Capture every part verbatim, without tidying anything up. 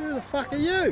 Who the fuck are you?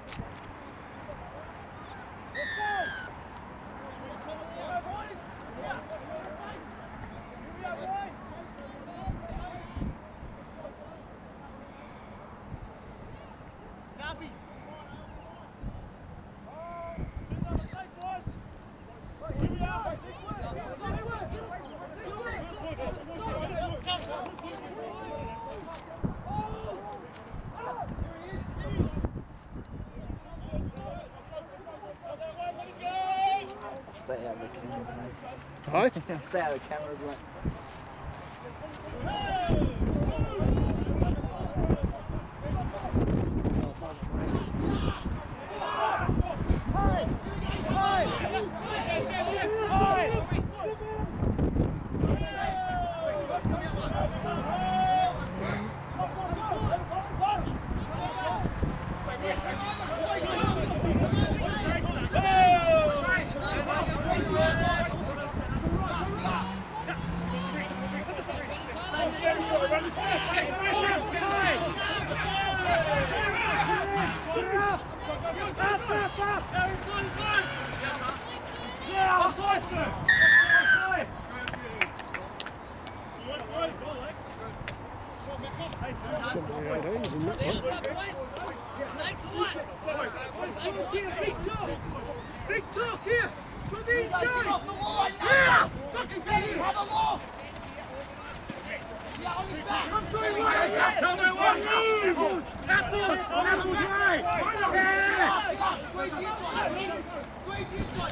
Stay out of the cameras, mate. Hi? Stay out of the cameras, mate. seventy-eight isn't that one? Big talk here! From the inside! Yeah! Fucking get it! Have a look! Come through right! Come through right! Apples! Apples right! Yeah! Squeeze inside! Squeeze inside!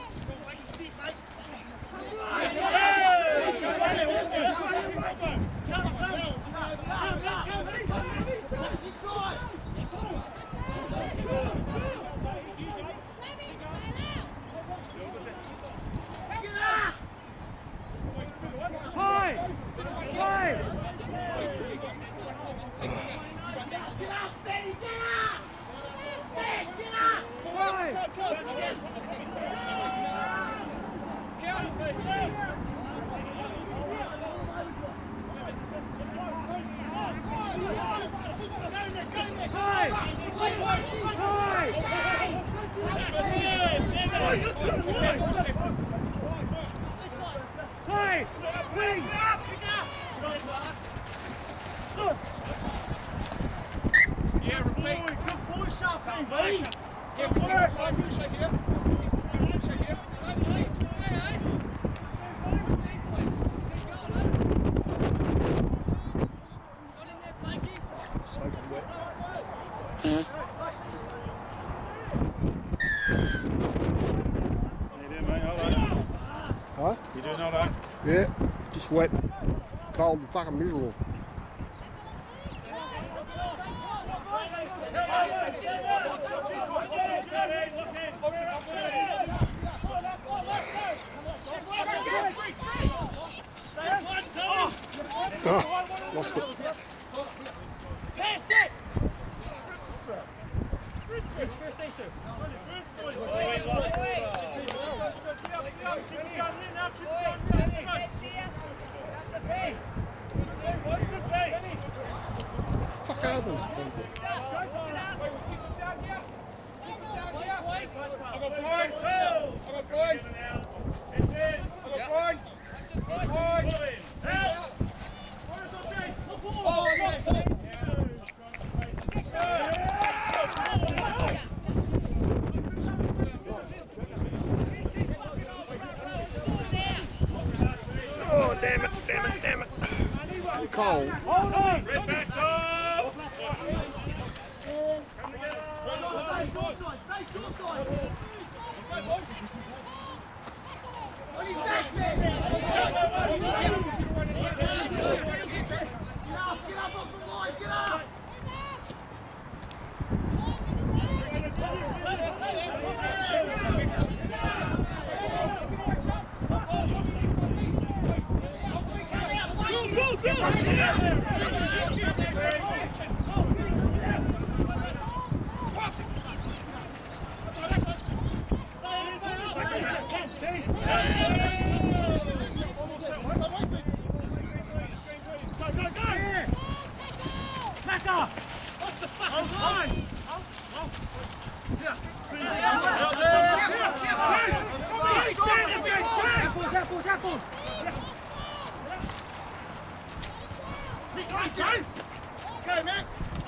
Huh? You doing all right? Yeah, just wet, cold and fucking miserable. Oh, lost it. Pass it! Fuck are those people? I've got points! I've got points! I've got points! Points! Oh, damn it, damn it, damn it. Cold. Hold on! Red backs up! Stay short side, stay short side! On his back, man! Get up, get up off the line, get up! Go, go, go! Okay, man.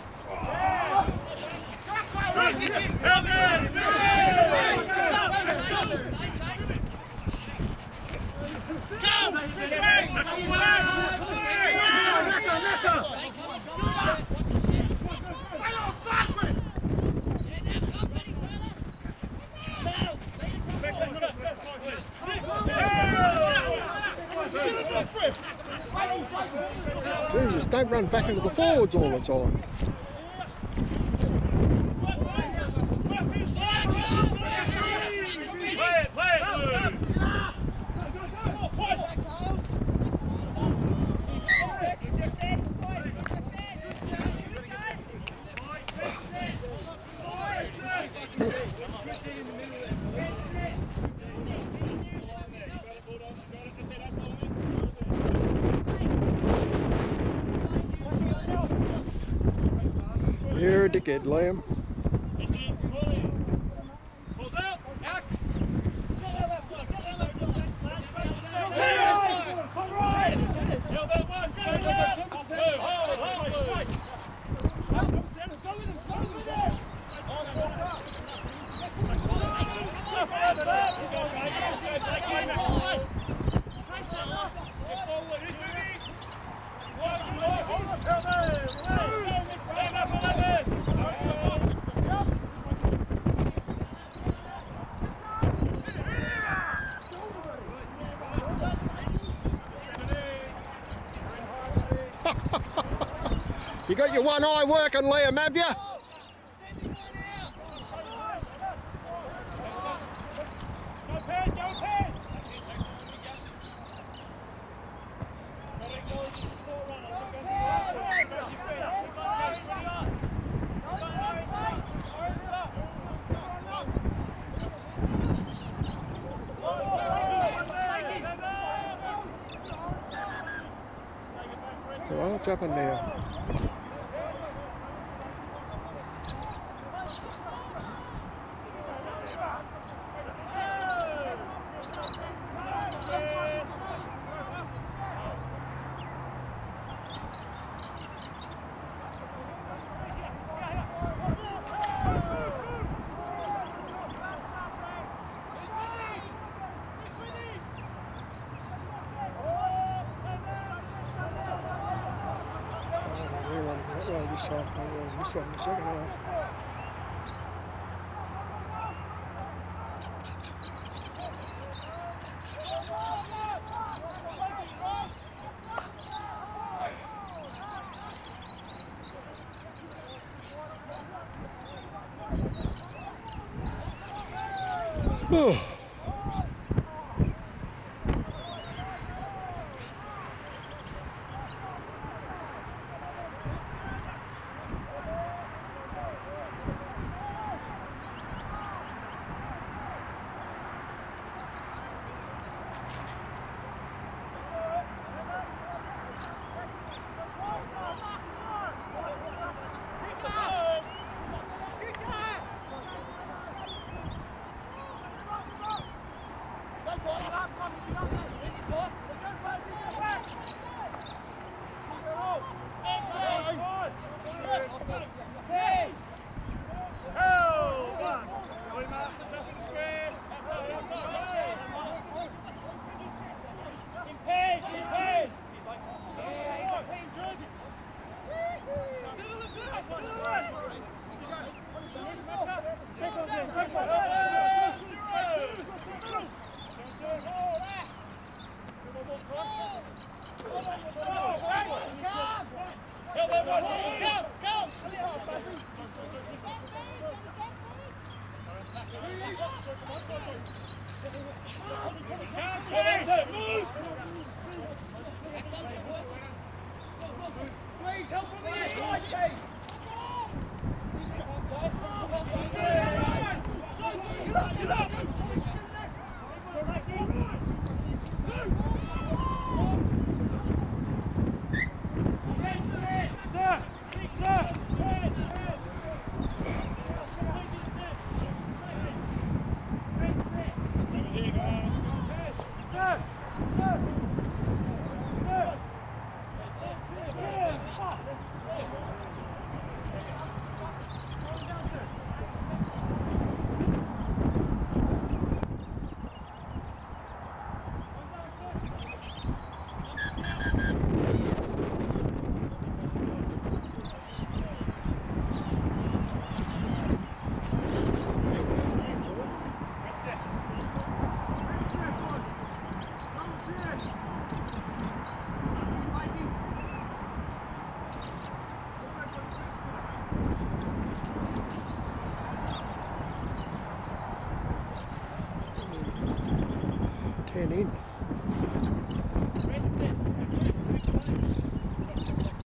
Jesus, don't run back into the forwards all the time. You're a dickhead, Liam. You got your one eye working, Liam, have you? Well, what's happened now? This side, oh, this one in the second half. Oh.